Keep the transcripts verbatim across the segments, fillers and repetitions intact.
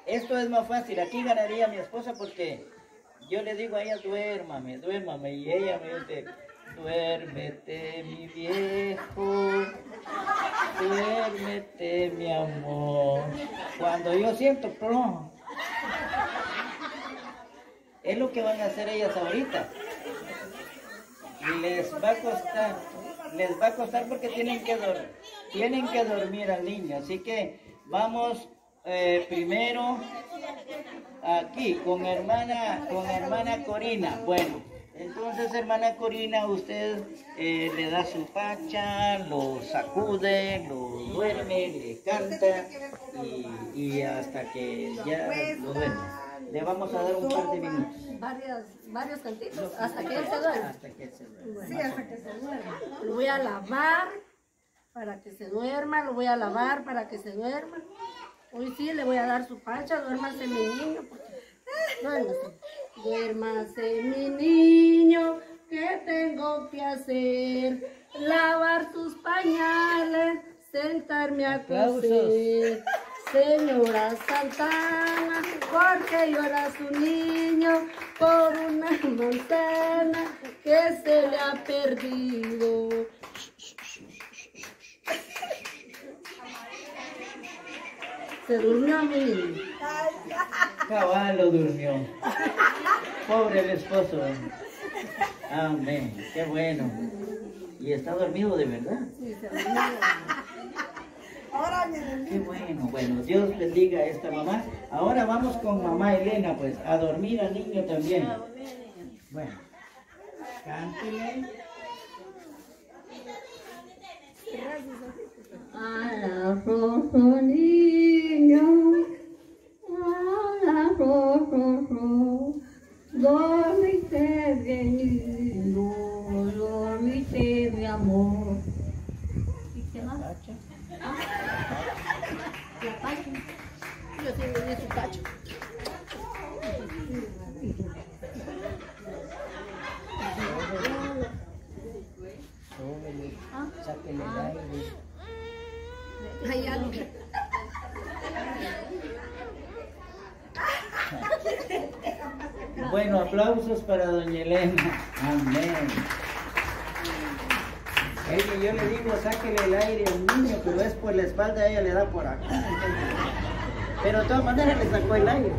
esto es más fácil. Aquí ganaría mi esposa porque yo le digo a ella, duérmame, duérmame. Y ella me dice, duérmete, mi viejo, duérmete, mi amor. Cuando yo siento, ¡plum! Es lo que van a hacer ellas ahorita. Les va a costar, les va a costar porque tienen que, dor tienen que dormir al niño. Así que vamos eh, primero aquí con hermana, con hermana Corina. Bueno, entonces hermana Corina, usted eh, le da su pacha, lo sacude, lo duerme, le canta y, y hasta que ya lo duerme. Le vamos a dar un par de minutos. Varias, varios cantitos hasta que él se duerma. Hasta que él se duerma. Sí, hasta que se duerma. Lo voy a lavar para que se duerma, lo voy a lavar para que se duerma. Hoy sí le voy a dar su pacha, duérmase mi niño. Duérmase. Duérmase mi niño, ¿qué tengo que hacer? Lavar sus pañales, sentarme a coser. Señora Santana, porque llora su niño por una manzana que se le ha perdido. Se durmió mi niño. Caballo durmió. Pobre el esposo. Amén. Qué bueno. ¿Y está dormido de verdad? Sí, se durmió. Qué bueno, bueno, Dios bendiga a esta mamá. Ahora vamos con mamá Elena, pues, a dormir al niño también. Bueno, cántele. A la rojo niño, a la rojo rojo, dormite bien niño, dormite mi amor. ¿Y qué más? La pacha. Yo tengo en ese pacho. ¿Ah? Sáquele el aire. Hay algo. Bueno, aplausos para doña Elena. Amén. Ella, yo le digo, sáquele el aire al niño, pero es por la espalda, ella le da por acá. Pero de todas maneras le sacó el aire.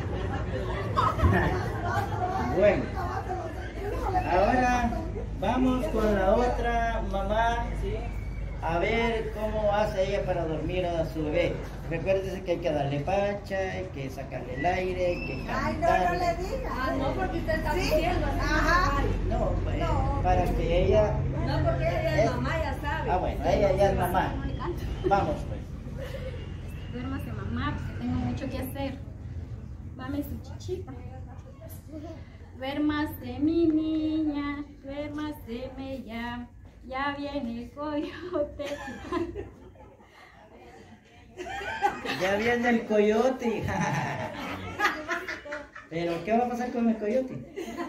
Bueno, ahora vamos con la otra mamá, ¿sí? A ver cómo hace ella para dormir a su bebé. Recuérdese que hay que darle pacha, hay que sacarle el aire, hay que cantar. Ay, no, no le digas. Ah, no, porque usted está ¿Sí? diciendo. Ajá. No, pues, No. para que ella... No, porque ella es mamá, ya sabe. Ah, bueno, ella ya es mamá. Vamos, pues. Duérmase mamá, porque tengo mucho que hacer. Dame su chichita. Duérmase mi niña, duérmaseme ya. Ya viene el coyote. Ya viene el coyote. Pero, ¿qué va a pasar con el coyote?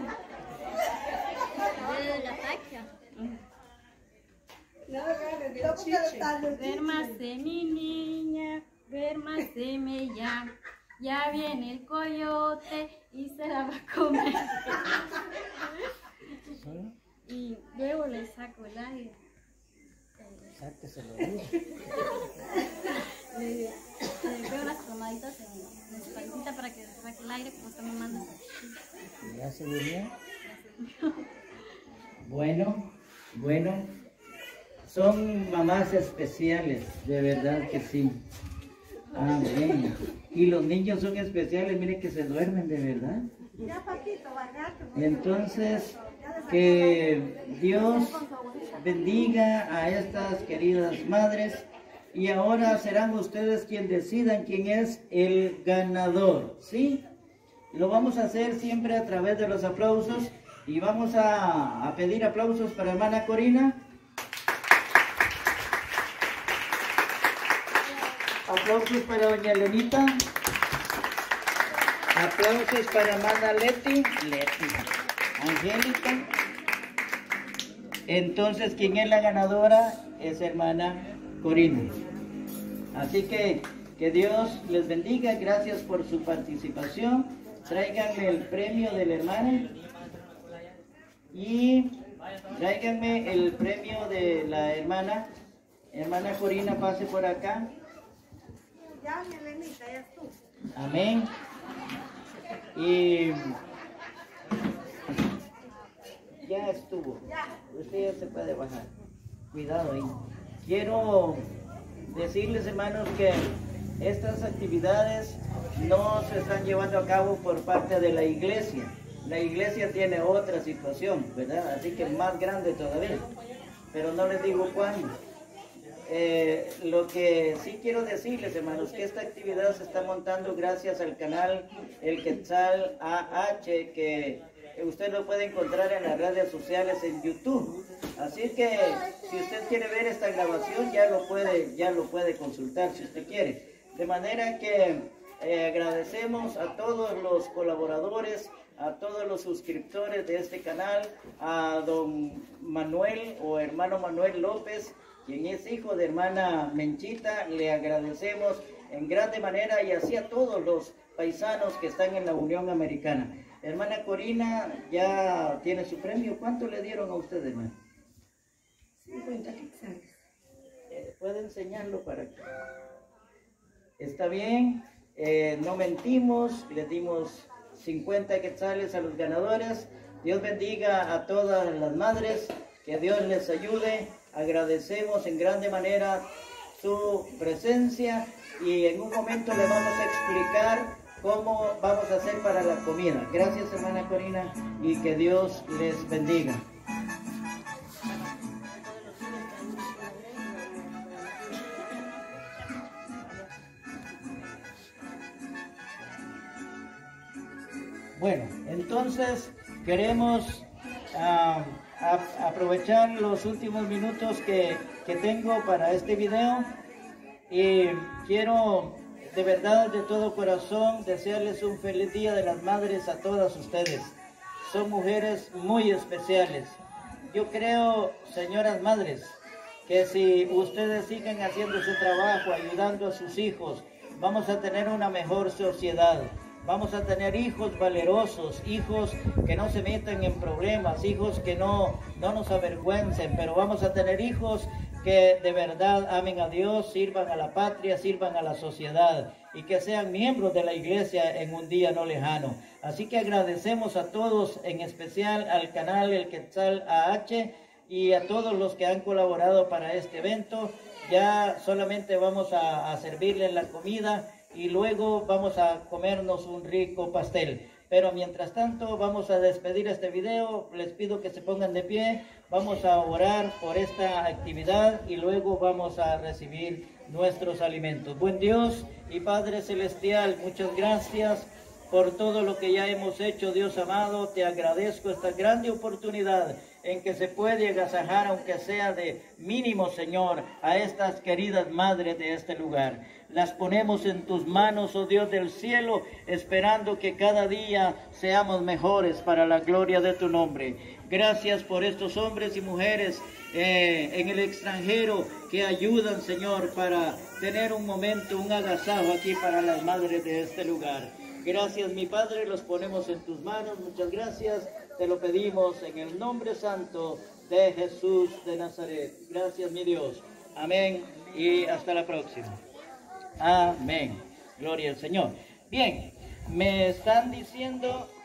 La pacha. No, Duérmase mi niña, duérmaseme ya. Ya viene el coyote y se la va a comer. Y luego le saco el aire. Sáqueselo. Le, le pego unas plomaditas en la espaldita para que saque el aire como está mamando. ¿Ya se durmió? Bueno, bueno. Son mamás especiales, de verdad que sí. Amén. Y los niños son especiales, miren que se duermen de verdad. Ya, Paquito, bajate. Entonces, que Dios bendiga a estas queridas madres. Y ahora serán ustedes quienes decidan quién es el ganador, ¿sí? Lo vamos a hacer siempre a través de los aplausos. Y vamos a, a pedir aplausos para hermana Corina. Aplausos para doña Elenita. Aplausos para hermana Leti. Leti. Angélica. Entonces, ¿quién es la ganadora? Es hermana Corina. Así que Que Dios les bendiga, gracias por su participación. Tráiganme el premio de la hermana y tráiganme el premio de la hermana. Hermana Corina, pase por acá. Ya, mi Elenita, ya estuvo. Amén. Y ya estuvo. Usted ya se puede bajar. Cuidado ahí. Quiero decirles, hermanos, que estas actividades no se están llevando a cabo por parte de la iglesia. La iglesia tiene otra situación, ¿verdad? Así que más grande todavía. Pero no les digo cuándo. Eh, lo que sí quiero decirles, hermanos, que esta actividad se está montando gracias al canal El Quetzal A H, que usted lo puede encontrar en las redes sociales en YouTube. Así que si usted quiere ver esta grabación, ya lo puede, ya lo puede consultar si usted quiere. De manera que eh, agradecemos a todos los colaboradores, a todos los suscriptores de este canal, a don Manuel o hermano Manuel López, quien es hijo de hermana Menchita. Le agradecemos en grande manera, y así a todos los paisanos que están en la Unión Americana. Hermana Corina ya tiene su premio. ¿Cuánto le dieron a usted, hermano? cincuenta quetzales. Eh, ¿Puede enseñarlo para que? Está bien, eh, no mentimos, le dimos cincuenta quetzales a los ganadores. Dios bendiga a todas las madres, que Dios les ayude. Agradecemos en grande manera su presencia, y en un momento le vamos a explicar cómo vamos a hacer para la comida. Gracias, hermana Corina, y que Dios les bendiga. Bueno, entonces queremos uh, a, aprovechar los últimos minutos que, que tengo para este video, y quiero de verdad, de todo corazón, desearles un feliz Día de las Madres a todas ustedes. Son mujeres muy especiales. Yo creo, señoras madres, que si ustedes siguen haciendo su trabajo, ayudando a sus hijos, vamos a tener una mejor sociedad. Vamos a tener hijos valerosos, hijos que no se metan en problemas, hijos que no, no nos avergüencen, pero vamos a tener hijos que de verdad amen a Dios, sirvan a la patria, sirvan a la sociedad, y que sean miembros de la iglesia en un día no lejano. Así que agradecemos a todos, en especial al canal El Quetzal A H y a todos los que han colaborado para este evento. Ya solamente vamos a, a servirles la comida, y luego vamos a comernos un rico pastel. Pero mientras tanto vamos a despedir este video. Les pido que se pongan de pie. Vamos a orar por esta actividad y luego vamos a recibir nuestros alimentos. Buen Dios y Padre Celestial, muchas gracias por todo lo que ya hemos hecho, Dios amado. Te agradezco esta grande oportunidad en que se puede agasajar, aunque sea de mínimo, Señor, a estas queridas madres de este lugar. Las ponemos en tus manos, oh Dios del cielo, esperando que cada día seamos mejores para la gloria de tu nombre. Gracias por estos hombres y mujeres eh, en el extranjero que ayudan, Señor, para tener un momento, un agasajo aquí para las madres de este lugar. Gracias, mi Padre, los ponemos en tus manos. Muchas gracias. Te lo pedimos en el nombre santo de Jesús de Nazaret. Gracias, mi Dios. Amén. Y hasta la próxima. Amén. Gloria al Señor. Bien, me están diciendo